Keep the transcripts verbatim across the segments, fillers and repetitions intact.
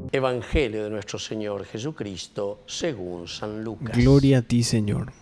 Evangelio de nuestro Señor Jesucristo según San Lucas. Gloria a ti, Señor.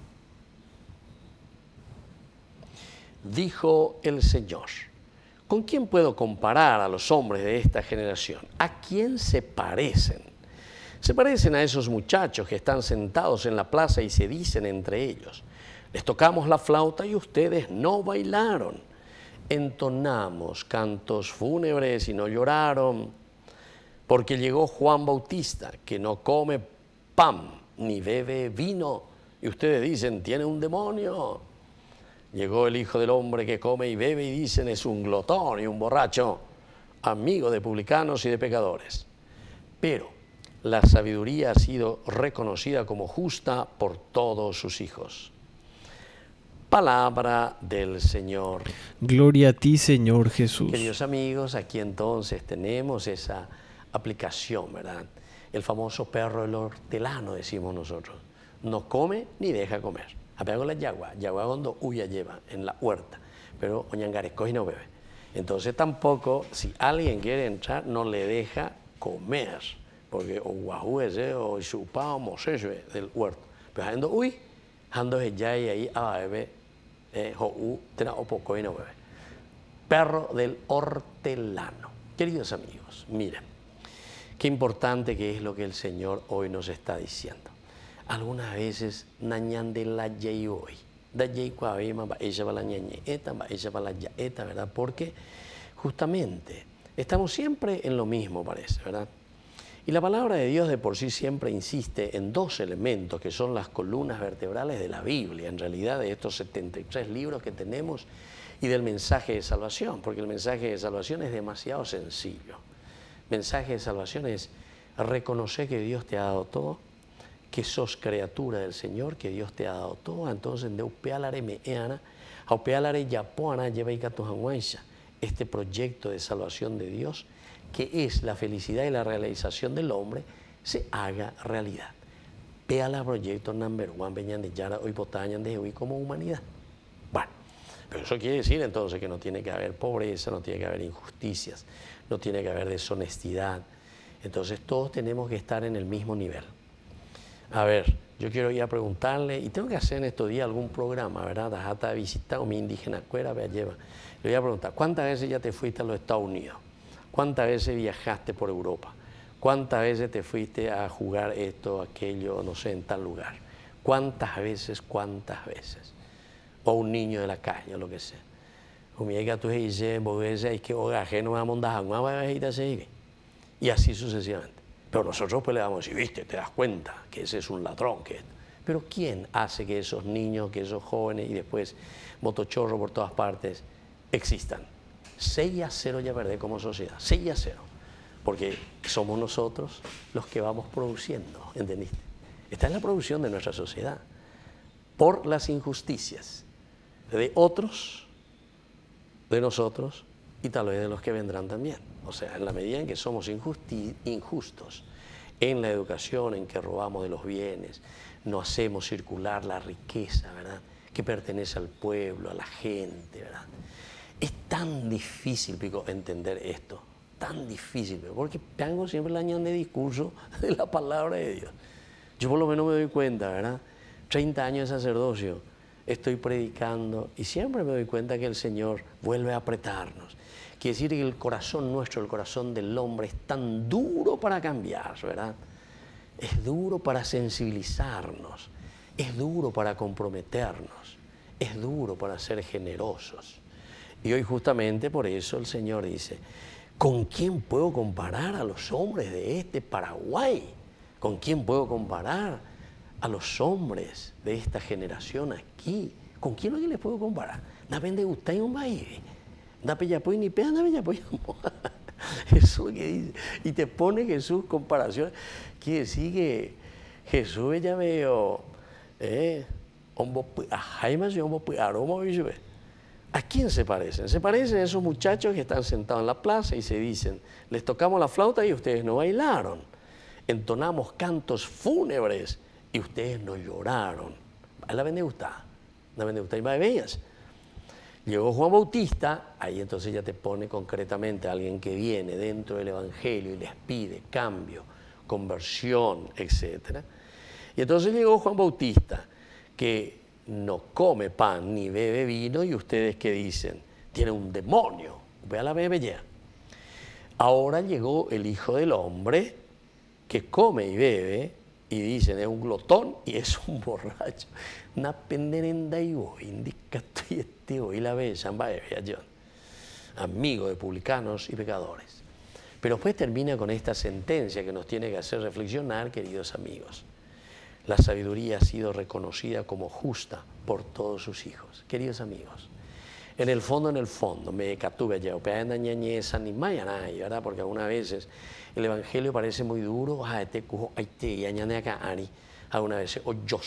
Dijo el Señor: ¿con quién puedo comparar a los hombres de esta generación? ¿A quién se parecen? Se parecen a esos muchachos que están sentados en la plaza y se dicen entre ellos: les tocamos la flauta y ustedes no bailaron. Entonamos cantos fúnebres y no lloraron. Porque llegó Juan Bautista, que no come pan ni bebe vino, y ustedes dicen: tiene un demonio. Llegó el Hijo del Hombre, que come y bebe, y dicen: es un glotón y un borracho, amigo de publicanos y de pecadores. Pero la sabiduría ha sido reconocida como justa por todos sus hijos. Palabra del Señor. Gloria a ti, Señor Jesús. Queridos amigos, aquí entonces tenemos esa aplicación, ¿verdad? El famoso perro del hortelano, decimos nosotros. No come ni deja comer. Apego la yagua, yagua cuando huya lleva en la huerta, pero oñangaresco y no bebe. Entonces tampoco, si alguien quiere entrar, no le deja comer, porque o guajú ese o chupá o mosese del huerto. Pero ando uy, ando ya y ahí a bebe, eh, o tena o poco y no bebe. Perro del hortelano. Queridos amigos, miren, qué importante que es lo que el Señor hoy nos está diciendo. Algunas veces nañan de la yey hoy, da yey cuavema, va ella va la ñañeta, va ella va la yaeta, ¿verdad? Porque justamente estamos siempre en lo mismo, parece, ¿verdad? Y la palabra de Dios de por sí siempre insiste en dos elementos que son las columnas vertebrales de la Biblia, en realidad de estos setenta y tres libros que tenemos y del mensaje de salvación, porque el mensaje de salvación es demasiado sencillo. El mensaje de salvación es reconocer que Dios te ha dado todo, que sos criatura del Señor, que Dios te ha dado todo. Entonces, de upealare me eana, a upealare yapoana lleva y catujanguaisha, este proyecto de salvación de Dios, que es la felicidad y la realización del hombre, se haga realidad. Peala proyecto number one, veñan de yara hoy potañan de hoy como humanidad. Bueno, pero eso quiere decir entonces que no tiene que haber pobreza, no tiene que haber injusticias, no tiene que haber deshonestidad. Entonces todos tenemos que estar en el mismo nivel. A ver, yo quiero ir a preguntarle, y tengo que hacer en estos días algún programa, ¿verdad? Hasta visitar a mi indígena cuera, vea, lleva. Le voy a preguntar, ¿cuántas veces ya te fuiste a los Estados Unidos? ¿Cuántas veces viajaste por Europa? ¿Cuántas veces te fuiste a jugar esto, aquello, no sé, en tal lugar? ¿Cuántas veces, cuántas veces? O un niño de la calle, o lo que sea. Y así sucesivamente. Pero nosotros pues le vamos a decir, viste, te das cuenta que ese es un ladrón. Que... Pero ¿quién hace que esos niños, que esos jóvenes y después motochorros por todas partes existan? seis a cero ya perdé como sociedad, seis a cero. Porque somos nosotros los que vamos produciendo, ¿entendiste? Esta es la producción de nuestra sociedad. Por las injusticias de otros, de nosotros y tal vez de los que vendrán también. O sea, en la medida en que somos injustos en la educación, en que robamos de los bienes, no hacemos circular la riqueza, ¿verdad?, que pertenece al pueblo, a la gente, ¿verdad? Es tan difícil, Pico, entender esto, tan difícil, porque tengo siempre la ñan de discurso de la palabra de Dios. Yo por lo menos me doy cuenta, ¿verdad? treinta años de sacerdocio, estoy predicando y siempre me doy cuenta que el Señor vuelve a apretarnos. Quiere decir que el corazón nuestro, el corazón del hombre es tan duro para cambiar, ¿verdad? Es duro para sensibilizarnos, es duro para comprometernos, es duro para ser generosos. Y hoy justamente por eso el Señor dice, ¿con quién puedo comparar a los hombres de este Paraguay? ¿Con quién puedo comparar a los hombres de esta generación aquí? ¿Con quién alguien les puedo comparar? Depende de usted y un baile. Da pellapoy ni pea, da pellapoy. Eso es lo que dice. Y te pone Jesús comparación. Quiere decir que Jesús ya veo, eh, a Jaime y hombo aroma. ¿A quién se parecen? Se parecen a esos muchachos que están sentados en la plaza y se dicen, les tocamos la flauta y ustedes no bailaron. Entonamos cantos fúnebres y ustedes no lloraron. La vende usted, la vende usted y va de bellas. Llegó Juan Bautista, ahí entonces ya te pone concretamente a alguien que viene dentro del Evangelio y les pide cambio, conversión, etcétera. Y entonces llegó Juan Bautista, que no come pan ni bebe vino, y ustedes que dicen, tiene un demonio, ve a la bebe ya. Ahora llegó el Hijo del Hombre, que come y bebe, y dicen, es un glotón y es un borracho. Na penderenda y voy, indicato y este hoy la bella, amigo de publicanos y pecadores. Pero después termina con esta sentencia que nos tiene que hacer reflexionar, queridos amigos. La sabiduría ha sido reconocida como justa por todos sus hijos. Queridos amigos, en el fondo, en el fondo, me catuve ya, ¿verdad? Porque algunas veces el Evangelio parece muy duro, algunas veces,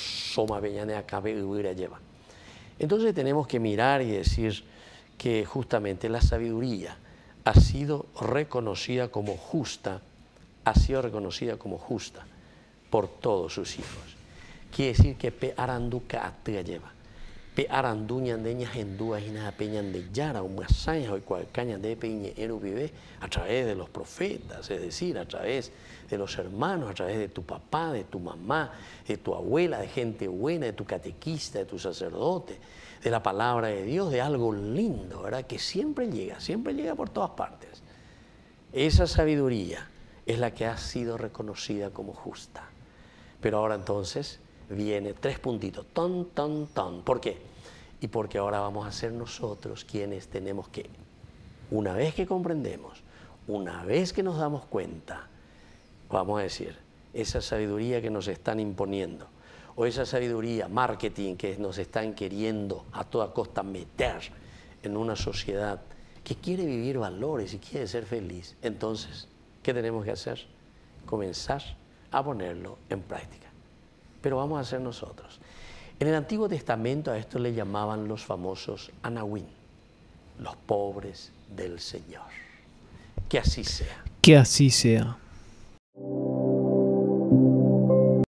entonces tenemos que mirar y decir que justamente la sabiduría ha sido reconocida como justa, ha sido reconocida como justa por todos sus hijos. Quiere decir que pe aranduca atea lleva. Pe aranduña de ñajendúa y nada peñan de yara, un masaña o cual caña de peñe eru vive a través de los profetas, es decir, a través de los hermanos, a través de tu papá, de tu mamá, de tu abuela, de gente buena, de tu catequista, de tu sacerdote, de la palabra de Dios, de algo lindo, ¿verdad? Que siempre llega, siempre llega por todas partes. Esa sabiduría es la que ha sido reconocida como justa. Pero ahora entonces viene tres puntitos, ton, ton, ton. ¿Por qué? Y porque ahora vamos a ser nosotros quienes tenemos que, una vez que comprendemos, una vez que nos damos cuenta, vamos a decir, esa sabiduría que nos están imponiendo, o esa sabiduría, marketing, que nos están queriendo a toda costa meter en una sociedad que quiere vivir valores y quiere ser feliz, entonces, ¿qué tenemos que hacer? Comenzar a ponerlo en práctica. Pero vamos a hacer nosotros. En el Antiguo Testamento a esto le llamaban los famosos Anahuín, los pobres del Señor. Que así sea. Que así sea.